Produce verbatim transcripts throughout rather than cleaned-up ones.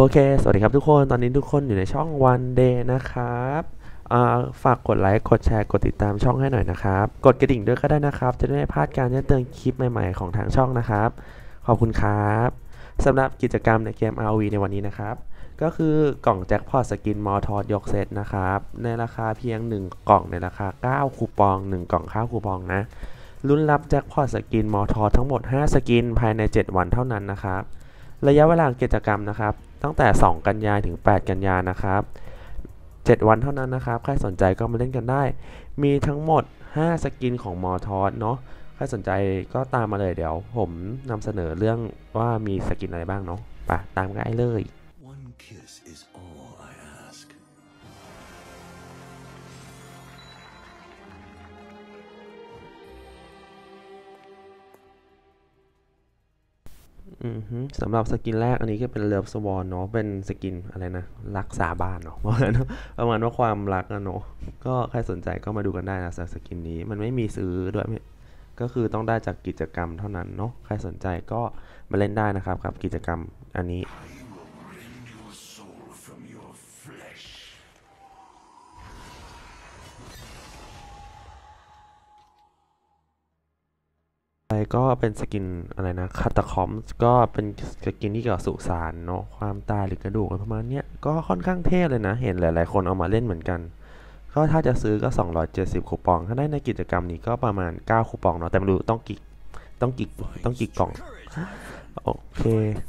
เค สวัสดีครับทุกคน ตอนนี้ทุกคนอยู่ในช่อง วัน เดย์ นะครับฝากกดไลค์ กดแชร์ กดติดตามช่องให้หน่อยนะครับ กดกระดิ่งด้วยก็ได้นะครับ จะได้ไม่พลาดการแจ้งเตือนคลิปใหม่ๆของทางช่องนะครับ ขอบคุณครับสำหรับกิจกรรมในเกม อาร์ โอ วี ในวันนี้นะครับ ก็คือกล่องแจ็คพอตสกินมอทอสยกเซตนะครับ ในราคาเพียง หนึ่ง กล่องในราคา เก้า คูปอง หนึ่ง กล่องค่าคูปองนะลุ้นรับแจ็คพอตสกินมอทอสทั้งหมด ห้า สกินภายใน เจ็ด วันเท่านั้นนะครับระยะเวลากิจกรรมนะครับตั้งแต่ สอง กันยายนถึง แปด กันยายนนะครับ เจ็ด วันเท่านั้นนะครับใครสนใจก็มาเล่นกันได้มีทั้งหมด ห้า สกินของมอทอสเนาะใครสนใจก็ตามมาเลยเดี๋ยวผมนำเสนอเรื่องว่ามีสกินอะไรบ้างเนาะไปตามกันได้เลยสำหรับสกินแรกอันนี้ก็เป็นเลิฟสวอนเนาะเป็นสกินอะไรนะรักษาบ้านเนาะประมาณประมาณว่าความรักนะเนาะก็ใครสนใจก็มาดูกันได้นะสกินนี้มันไม่มีซื้อด้วยก็คือต้องได้จากกิจกรรมเท่านั้นเนาะใครสนใจก็มาเล่นได้นะครับกับกิจกรรมอันนี้ไปก็เป็นสกินอะไรนะคาตาคอมก็เป็นสกินที่เกี่ยวกับสุสานเนาะความตายหรือกระดูกประมาณเนี้ยก็ค่อนข้างเท่เลยนะเห็นหลายๆคนเอามาเล่นเหมือนกันก็ถ้าจะซื้อก็สองร้อยเจ็ดสิบคูปองถ้าได้ในกิจกรรมนี้ก็ประมาณเก้าคูปองเนาะแต่ไม่รู้ต้องกี่ต้องกี่ต้องกี่กล่องโอเค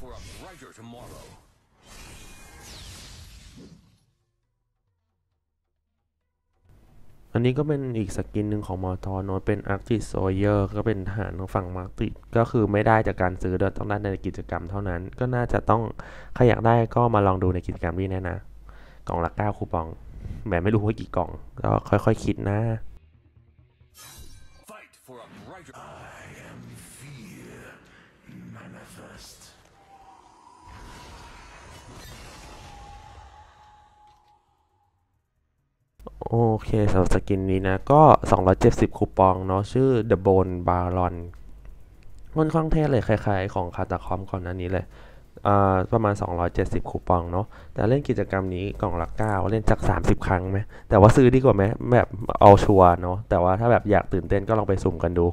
อันนี้ก็เป็นอีกสกินหนึ่งของมอทอโนเป็นอาร์ติโซเยอร์ก็เป็นทหารของฝั่งมาร์ติก็คือไม่ได้จากการซื้อเดินต้องได้ในกิจกรรมเท่านั้นก็น่าจะต้องใครอยากได้ก็มาลองดูในกิจกรรมนี้แน่นะกล่องละเก้าคูปองแบบไม่รู้ว่ากี่กล่องก็ค่อยๆคิดนะโอเคสำหรับสกินนี้นะก็สองร้อยเจ็ดสิบคูปองเนาะชื่อ The Bone Baron ค่อนข้างเท่เลยคล้ายๆของคาตาคอมก่อนหน้านี้เลยประมาณสองร้อยเจ็ดสิบคูปองเนาะแต่เล่นกิจกรรมนี้กล่องละเก้าเล่นจากสามสิบครั้งไหมแต่ว่าซื้อดีกว่าไหมแบบเอาชัวร์เนาะแต่ว่าถ้าแบบอยากตื่นเต้นก็ลองไปสุ่มกันดู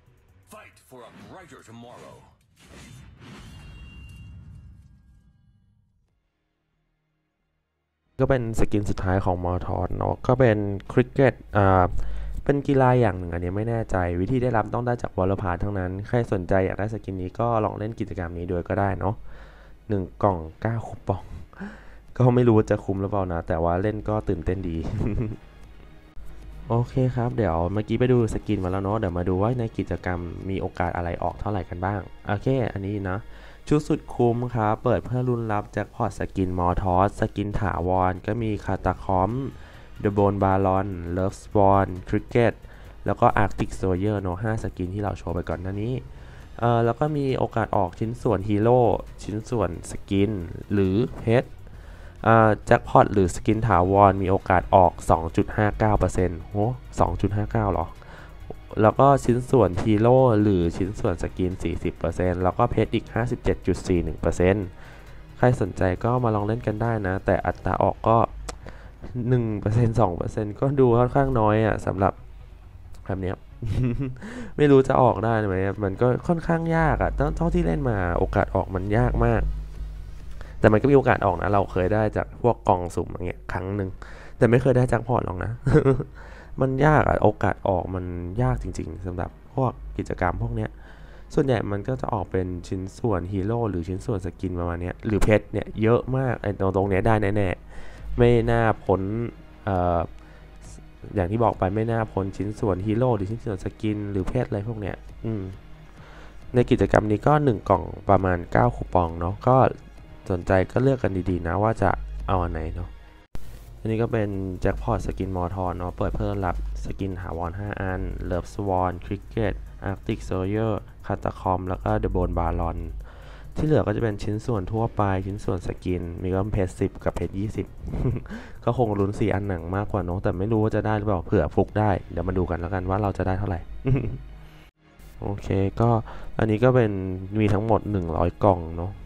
ก็เป็นสกินสุดท้ายของมอทอนเนาะก็เป็นคริกเก็ตอ่าเป็นกีฬาอย่างหนึ่งอันนี้ไม่แน่ใจวิธีได้รับต้องได้จากวอลเลย์พาร์ทั้งนั้นใครสนใจอยากได้สกินนี้ก็ลองเล่นกิจกรรมนี้ด้วยก็ได้เนาะหนึ่งกล่องเก้าคูปองก็ไม่รู้จะคุ้มหรือเปล่านะแต่ว่าเล่นก็ตื่นเต้นดีโอเคครับเดี๋ยวเมื่อกี้ไปดูสกินมาแล้วเนาะเดี๋ยวมาดูว่าในกิจกรรมมีโอกาสอะไรออกเท่าไหร่กันบ้างโอเคอันนี้นะชุดสุดคุ้มครับเปิดเพื่อลุ้นรับแจ็คพอตสกินมอทอสสกินถาวรก็มีคาตาคอมเดอะโบนบารอนเลิฟสปอนคริกเก็ตแล้วก็อาร์ติกโซเยอร์เนาะห้าสกินที่เราโชว์ไปก่อนหน้านี้เอ่อแล้วก็มีโอกาสออกชิ้นส่วนฮีโร่ชิ้นส่วนสกินหรือเพชรแจ็คพอตหรือสกินถาวรมีโอกาสออก สองจุดห้าเก้าเปอร์เซ็นต์ โอ้ สองจุดห้าเก้า หรอแล้วก็ชิ้นส่วนฮีโร่หรือชิ้นส่วนสกิน สี่สิบเปอร์เซ็นต์ แล้วก็เพชรอีก ห้าสิบเจ็ดจุดสี่หนึ่งเปอร์เซ็นต์ ใครสนใจก็มาลองเล่นกันได้นะแต่อัตราออกก็ หนึ่งเปอร์เซ็นต์ สองเปอร์เซ็นต์ ก็ดูค่อนข้างน้อยอ่ะสำหรับแบบนี้ ไม่รู้จะออกได้ไหมมันก็ค่อนข้างยากอ่ะเท่าที่เล่นมาโอกาสออกมันยากมากแต่มันก็มีโอกาสออกนะเราเคยได้จากพวกกล่องสุ่มอย่างเงี้ยครั้งหนึ่งแต่ไม่เคยได้จากพอร์ตหรอกนะ มันยากอะโอกาสออกมันยากจริงๆสำหรับพวกกิจกรรมพวกเนี้ยส่วนใหญ่มันก็จะออกเป็นชิ้นส่วนฮีโร่หรือชิ้นส่วนสกินประมาณนี้หรือเพชรเนี่ยเยอะมากไอ้ตรงตรงนี้ได้แน่ๆไม่น่าพ้นเอ่ออย่างที่บอกไปไม่น่าพ้นชิ้นส่วนฮีโร่หรือชิ้นส่วนสกินหรือเพชรอะไรพวกเนี้ยอืมในกิจกรรมนี้ก็หนึ่งกล่องประมาณเก้าคูปองเนาะก็สนใจก็เลือกกันดีๆนะว่าจะเอาอันไหนเนาะอันนี้ก็เป็นแจ็คพอตสกินมอทอนเนาะเปิดเพิ่มรับสกินถาวรห้าอันเลิฟสวอนคริกเก็ตอาร์ติกโซเยอร์คาตาคอมแล้วก็เดอะโบนบารอนที่เหลือก็จะเป็นชิ้นส่วนทั่วไปชิ้นส่วนสกินมีก็เพจสิบกับเพจยี่สิบ ก็คงลุ้นสี่อันหนังมากกว่าเนาะแต่ไม่รู้ว่าจะได้หรือเปล่าเผื่อฟุกได้เดี๋ยวมาดูกันแล้วกันว่าเราจะได้เท่าไหร่ โอเคก็อันนี้ก็เป็นมีทั้งหมดหนึ่งร้อยกล่องเนาะ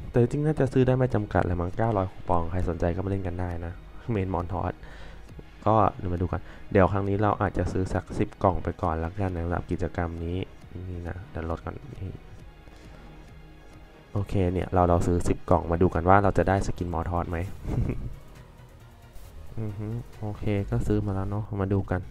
แต่จริงน่าจะซื้อได้ไม่จำกัดเลยมั้งเก้าร้อยคูปองใครสนใจก็มาเล่นกันได้นะเมนมอนทอสก็เดี๋ยวมาดูกันเดี๋ยวครั้งนี้เราอาจจะซื้อสักสิบกล่องไปก่อนแล้วกันสำหรับกิจกรรมนี้นี่นะเดี๋ยวลดก่อนนี่โอเคเนี่ยเราเราซื้อสิบกล่องมาดูกันว่าเราจะได้สกินมอทอสไหม อือฮึโอเคก็ซื้อมาแล้วเนาะมาดูกัน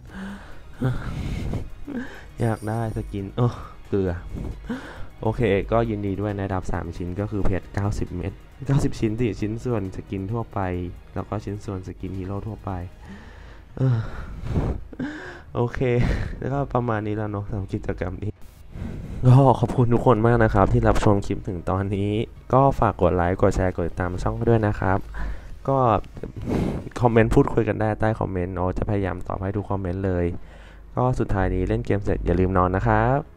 อยากได้สกินเออเกลือโอเคก็ยินดีด้วยนะดับสามชิ้นก็คือเพชรเก้าสิบเม็ดเก้าสิบชิ้นสิชิ้นส่วนสกินทั่วไปแล้วก็ชิ้นส่วนสกินฮีโร่ทั่วไปเออโอเคแล้วก็ประมาณนี้แล้วเนาะสำหรับกิจกรรมนี้ก็ขอบคุณทุกคนมากนะครับที่รับชมคลิปถึงตอนนี้ก็ฝากกดไลค์กดแชร์กดติดตามช่องด้วยนะครับก็คอมเมนต์พูดคุยกันได้ใต้คอมเมนต์โอจะพยายามตอบให้ทุกคอมเมนต์เลยก็สุดท้ายนี้เล่นเกมเสร็จอย่าลืมนอนนะครับ